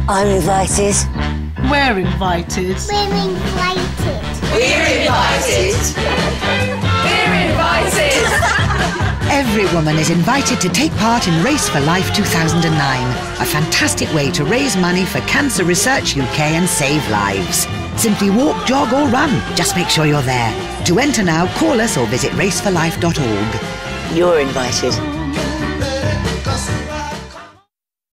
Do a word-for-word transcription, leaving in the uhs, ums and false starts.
I'm invited. We're invited. We're invited. We're invited. We're invited. Every woman is invited to take part in Race for Life two thousand nine, a fantastic way to raise money for Cancer Research U K and save lives. Simply walk, jog or run. Just make sure you're there. To enter now, call us or visit race for life dot org. You're invited.